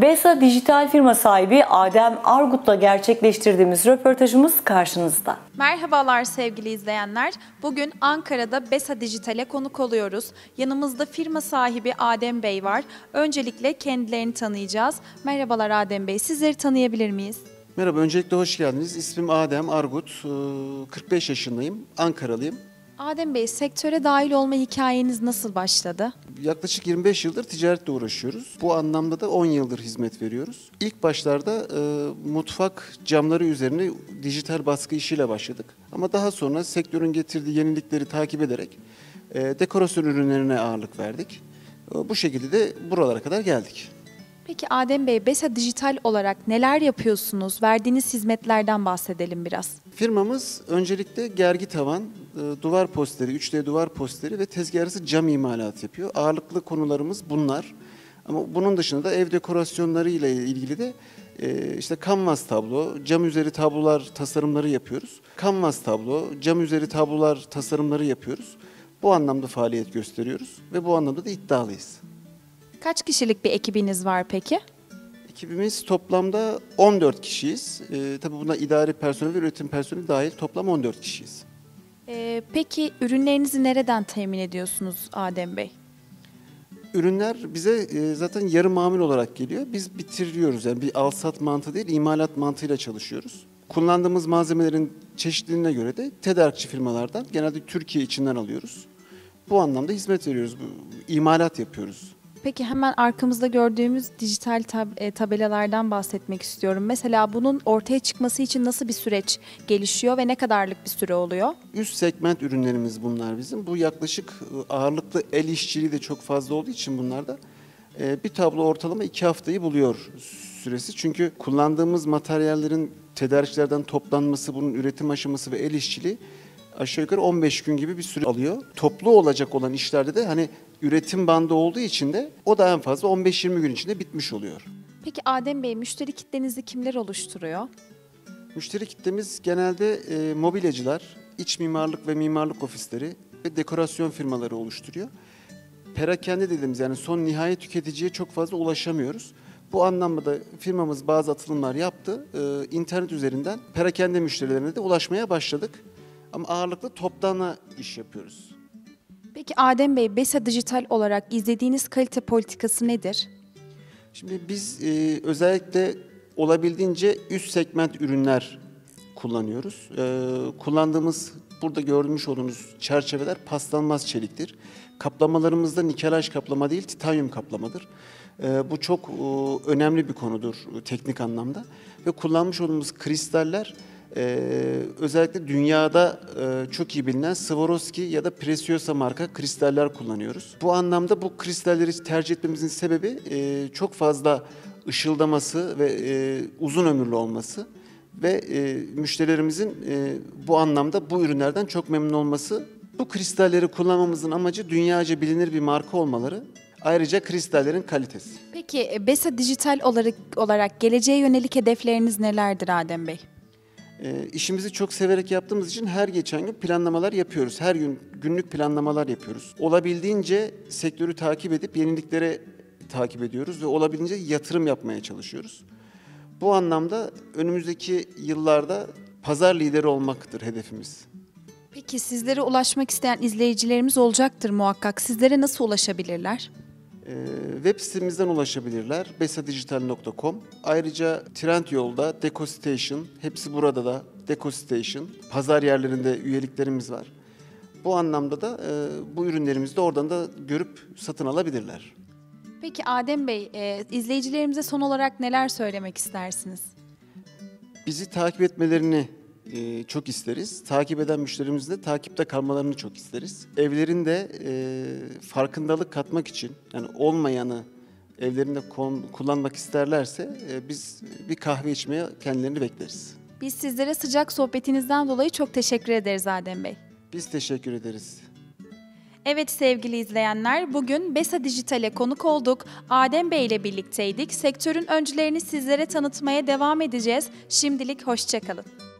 BESA Dijital firma sahibi Adem Argut'la gerçekleştirdiğimiz röportajımız karşınızda. Merhabalar sevgili izleyenler. Bugün Ankara'da BESA Dijital'e konuk oluyoruz. Yanımızda firma sahibi Adem Bey var. Öncelikle kendilerini tanıyacağız. Merhabalar Adem Bey, sizleri tanıyabilir miyiz? Merhaba, öncelikle hoş geldiniz. İsmim Adem Argut, 45 yaşındayım, Ankaralıyım. Adem Bey, sektöre dahil olma hikayeniz nasıl başladı? Yaklaşık 25 yıldır ticaretle uğraşıyoruz. Bu anlamda da 10 yıldır hizmet veriyoruz. İlk başlarda mutfak camları üzerine dijital baskı işiyle başladık. Ama daha sonra sektörün getirdiği yenilikleri takip ederek dekorasyon ürünlerine ağırlık verdik. Bu şekilde de buralara kadar geldik. Peki Adem Bey, BESA Dijital olarak neler yapıyorsunuz? Verdiğiniz hizmetlerden bahsedelim biraz. Firmamız öncelikle gergi tavan, duvar posteri, 3D duvar posteri ve tezgah arası cam imalatı yapıyor. Ağırlıklı konularımız bunlar. Ama bunun dışında da ev dekorasyonları ile ilgili de işte kanvas tablo, cam üzeri tablolar tasarımları yapıyoruz. Kanvas tablo, cam üzeri tablolar tasarımları yapıyoruz. Bu anlamda faaliyet gösteriyoruz ve bu anlamda da iddialıyız. Kaç kişilik bir ekibiniz var peki? Ekibimiz toplamda 14 kişiyiz. Tabii buna idari personel ve üretim personeli dahil toplam 14 kişiyiz. Peki ürünlerinizi nereden temin ediyorsunuz Adem Bey? Ürünler bize zaten yarı mamul olarak geliyor. Biz bitiriyoruz. Yani bir al-sat mantığı değil, imalat mantığıyla çalışıyoruz. Kullandığımız malzemelerin çeşitliliğine göre de tedarikçi firmalardan, genelde Türkiye içinden alıyoruz. Bu anlamda hizmet veriyoruz, imalat yapıyoruz. Peki hemen arkamızda gördüğümüz dijital tabelalardan bahsetmek istiyorum. Mesela bunun ortaya çıkması için nasıl bir süreç gelişiyor ve ne kadarlık bir süre oluyor? Üst segment ürünlerimiz bunlar bizim. Bu yaklaşık ağırlıklı el işçiliği de çok fazla olduğu için bunlarda bir tablo ortalama 2 haftayı buluyor süresi. Çünkü kullandığımız materyallerin tedarikçilerden toplanması, bunun üretim aşaması ve el işçiliği aşağı yukarı 15 gün gibi bir süre alıyor. Toplu olacak olan işlerde de hani üretim bandı olduğu için de o da en fazla 15-20 gün içinde bitmiş oluyor. Peki Adem Bey, müşteri kitlenizi kimler oluşturuyor? Müşteri kitlemiz genelde mobilyacılar, iç mimarlık ve mimarlık ofisleri ve dekorasyon firmaları oluşturuyor. Perakende dediğimiz, yani son nihai tüketiciye çok fazla ulaşamıyoruz. Bu anlamda da firmamız bazı atılımlar yaptı. İnternet üzerinden perakende müşterilerine de ulaşmaya başladık. Ama ağırlıklı toptana iş yapıyoruz. Peki Adem Bey, BESA Dijital olarak izlediğiniz kalite politikası nedir? Şimdi biz özellikle olabildiğince üst segment ürünler kullanıyoruz. Kullandığımız, burada görmüş olduğunuz çerçeveler paslanmaz çeliktir. Kaplamalarımız da nikelaj kaplama değil, titanyum kaplamadır. Bu çok önemli bir konudur teknik anlamda. Ve kullanmış olduğumuz kristaller özellikle dünyada çok iyi bilinen Swarovski ya da Preciosa marka kristaller kullanıyoruz. Bu anlamda bu kristalleri tercih etmemizin sebebi çok fazla ışıldaması ve uzun ömürlü olması ve müşterilerimizin bu anlamda bu ürünlerden çok memnun olması. Bu kristalleri kullanmamızın amacı dünyaca bilinir bir marka olmaları. Ayrıca kristallerin kalitesi. Peki BESA Dijital olarak geleceğe yönelik hedefleriniz nelerdir Adem Bey? İşimizi çok severek yaptığımız için her geçen gün planlamalar yapıyoruz. Her gün günlük planlamalar yapıyoruz. Olabildiğince sektörü takip edip yeniliklere takip ediyoruz ve olabildiğince yatırım yapmaya çalışıyoruz. Bu anlamda önümüzdeki yıllarda pazar lideri olmaktır hedefimiz. Peki sizlere ulaşmak isteyen izleyicilerimiz olacaktır muhakkak. Sizlere nasıl ulaşabilirler? Web sitemizden ulaşabilirler. besadijital.com. Ayrıca Trendyol'da DecoStation, hepsi burada da DecoStation. Pazar yerlerinde üyeliklerimiz var. Bu anlamda da bu ürünlerimizi de oradan da görüp satın alabilirler. Peki Adem Bey, izleyicilerimize son olarak neler söylemek istersiniz? Bizi takip etmelerini çok isteriz. Takip eden müşterimizin de takipte kalmalarını çok isteriz. Evlerinde farkındalık katmak için, yani olmayanı evlerinde kullanmak isterlerse biz bir kahve içmeye kendilerini bekleriz. Biz sizlere sıcak sohbetinizden dolayı çok teşekkür ederiz Adem Bey. Biz teşekkür ederiz. Evet sevgili izleyenler, bugün BESA Dijital'e konuk olduk. Adem Bey ile birlikteydik. Sektörün öncülerini sizlere tanıtmaya devam edeceğiz. Şimdilik hoşça kalın.